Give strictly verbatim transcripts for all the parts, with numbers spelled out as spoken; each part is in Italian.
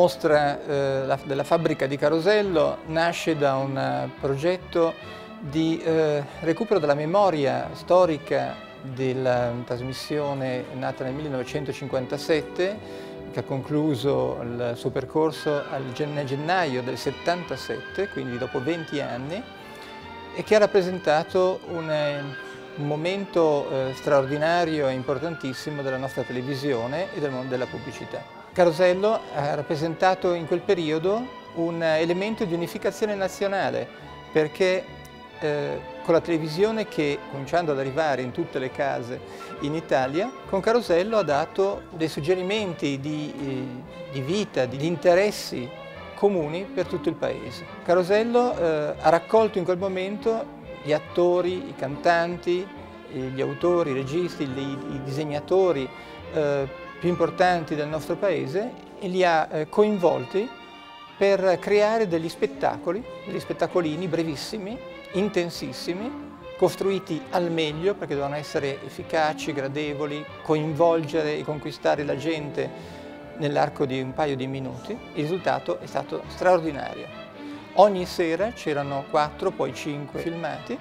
mostra eh, la, della fabbrica di Carosello nasce da un uh, progetto di eh, recupero della memoria storica della trasmissione nata nel millenovecentocinquantasette, che ha concluso il suo percorso nel gennaio del settantasette, quindi dopo venti anni, e che ha rappresentato un, un momento eh, straordinario e importantissimo della nostra televisione e del mondo della pubblicità. Carosello ha rappresentato in quel periodo un elemento di unificazione nazionale, perché eh, con la televisione che, cominciando ad arrivare in tutte le case in Italia, con Carosello ha dato dei suggerimenti di, eh, di vita, di interessi comuni per tutto il paese. Carosello eh, ha raccolto in quel momento gli attori, i cantanti, gli autori, i registi, i, i disegnatori eh, più importanti del nostro paese e li ha eh, coinvolti per creare degli spettacoli, degli spettacolini brevissimi, intensissimi, costruiti al meglio perché dovevano essere efficaci, gradevoli, coinvolgere e conquistare la gente nell'arco di un paio di minuti. Il risultato è stato straordinario. Ogni sera c'erano quattro, poi cinque filmati,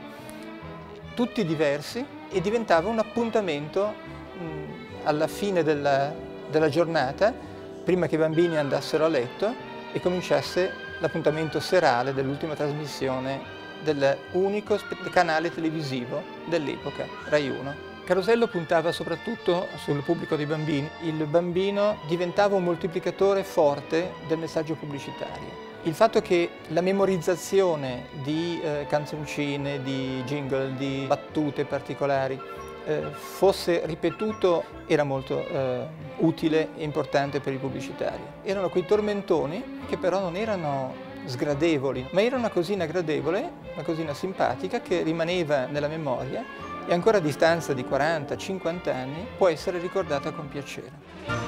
tutti diversi, e diventava un appuntamento mh, alla fine della, della giornata, prima che i bambini andassero a letto, e cominciasse l'appuntamento serale dell'ultima trasmissione dell'unico canale televisivo dell'epoca, Rai uno. Carosello puntava soprattutto sul pubblico dei bambini. Il bambino diventava un moltiplicatore forte del messaggio pubblicitario. Il fatto che la memorizzazione di eh, canzoncine, di jingle, di battute particolari eh, fosse ripetuto era molto eh, utile e importante per i pubblicitari. Erano quei tormentoni che però non erano sgradevoli, ma era una cosina gradevole, una cosina simpatica che rimaneva nella memoria e ancora a distanza di quaranta cinquanta anni può essere ricordata con piacere.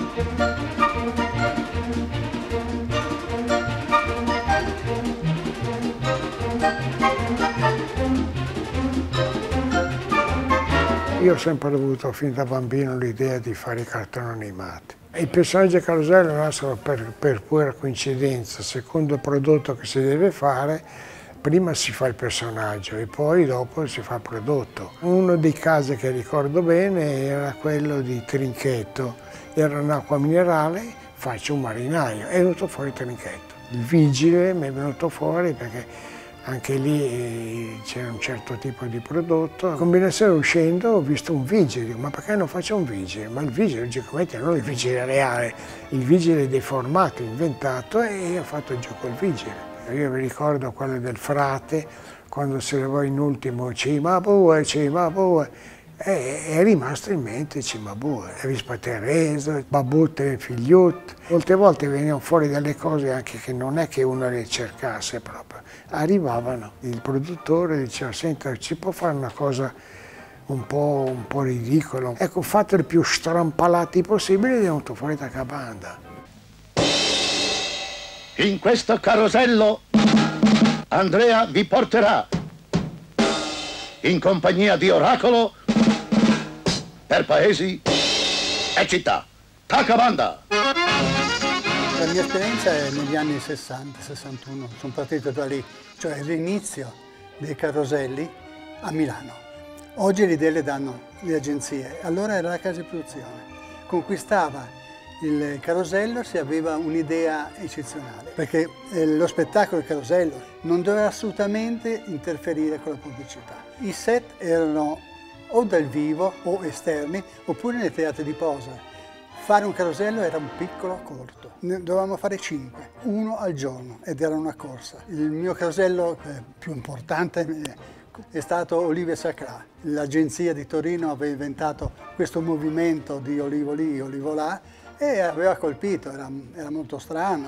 Io ho sempre avuto fin da bambino l'idea di fare i cartoni animati. I personaggi a Carosello nascono per, per pura coincidenza. Secondo il prodotto che si deve fare, prima si fa il personaggio e poi dopo si fa il prodotto. Uno dei casi che ricordo bene era quello di Trinchetto. Era un'acqua minerale, faccio un marinaio, è venuto fuori Trinchetto. Il vigile mi è venuto fuori perché anche lì c'era un certo tipo di prodotto. A combinazione uscendo ho visto un vigile, dico ma perché non faccio un vigile? Ma il vigile logicamente non il vigile reale, il vigile deformato, inventato, e ho fatto il gioco al vigile. Io mi ricordo quello del frate, quando si levò in ultimo Cimabue, Cimabue, e è rimasto in mente Cimabue, Vispa Tereso, Babut Figliut. Molte volte venivano fuori delle cose anche che non è che uno le cercasse proprio, arrivavano. Il produttore diceva, senta, ci può fare una cosa un po', un po' ridicola. Ecco, fate il più strampalati possibile, è venuto fuori da Cabanda. In questo carosello Andrea vi porterà, in compagnia di Oracolo, per paesi e città. Tacabanda! La mia esperienza è negli anni sessanta sessantuno, sono partito da lì, cioè l'inizio dei caroselli a Milano. Oggi le idee le danno le agenzie, allora era la casa di produzione. Conquistava il carosello se aveva un'idea eccezionale, perché eh, lo spettacolo del carosello non doveva assolutamente interferire con la pubblicità. I set erano o dal vivo o esterni, oppure nei teatri di posa. Fare un carosello era un piccolo corto. Ne dovevamo fare cinque, uno al giorno, ed era una corsa. Il mio carosello eh, più importante è stato Olive Sacrà. L'agenzia di Torino aveva inventato questo movimento di olivo lì, olivo là, e aveva colpito, era, era molto strano.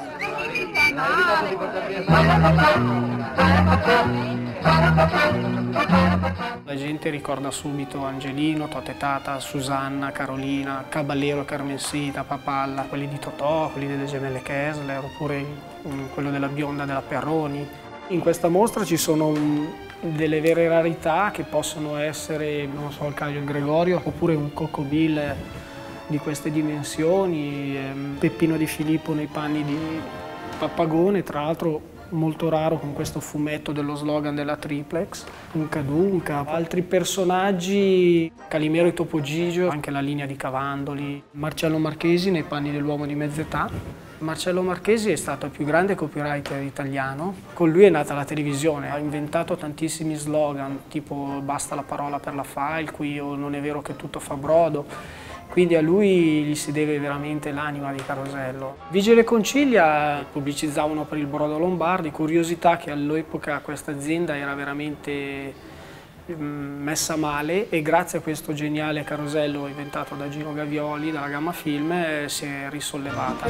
La gente ricorda subito Angelino, Totte Tata, Susanna, Carolina, Caballero, Carmensita, Papalla, quelli di Totò, quelli delle gemelle Kessler, oppure quello della bionda della Perroni. In questa mostra ci sono delle vere rarità che possono essere, non so, il Caio Gregorio, oppure un Coccobile di queste dimensioni, ehm, Peppino Di Filippo nei panni di Pappagone, tra l'altro molto raro con questo fumetto dello slogan della Triplex, Unca Dunca, altri personaggi, Calimero e Topo Gigio, anche la linea di Cavandoli, Marcello Marchesi nei panni dell'uomo di mezz'età. Marcello Marchesi è stato il più grande copywriter italiano, con lui è nata la televisione, ha inventato tantissimi slogan tipo basta la parola per la file, qui o non è vero che tutto fa brodo. Quindi a lui gli si deve veramente l'anima di Carosello. Vigile Concilia pubblicizzavano per il brodo Lombardi, curiosità che all'epoca questa azienda era veramente messa male e grazie a questo geniale carosello inventato da Gino Gavioli, dalla Gamma Film, si è risollevata.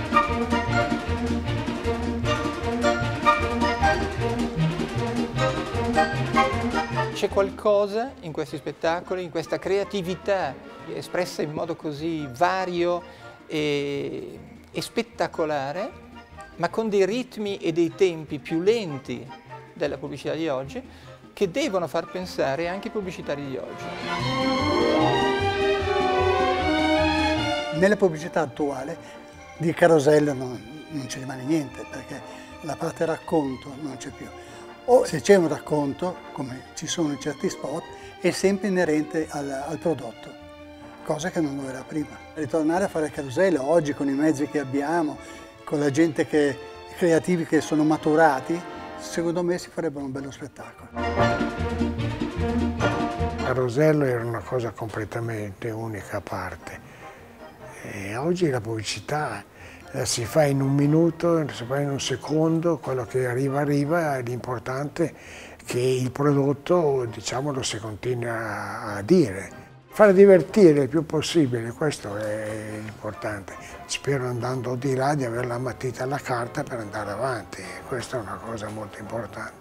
C'è qualcosa in questi spettacoli, in questa creatività espressa in modo così vario e, e spettacolare, ma con dei ritmi e dei tempi più lenti della pubblicità di oggi, che devono far pensare anche i pubblicitari di oggi. Nella pubblicità attuale di carosello non, non ci rimane niente, perché la parte racconto non c'è più. O se c'è un racconto, come ci sono in certi spot, è sempre inerente al, al prodotto, cosa che non lo era prima. Ritornare a fare carosello oggi con i mezzi che abbiamo, con la gente che, creativi che sono maturati, secondo me si farebbe un bello spettacolo. Carosello era una cosa completamente unica a parte. E oggi la pubblicità la si fa in un minuto, si fa in un secondo, quello che arriva arriva, l'importante è che il prodotto, diciamo, lo si continua a dire. Fare divertire il più possibile, questo è l'importante. Spero, andando di là, di avere la matita alla carta per andare avanti, questa è una cosa molto importante.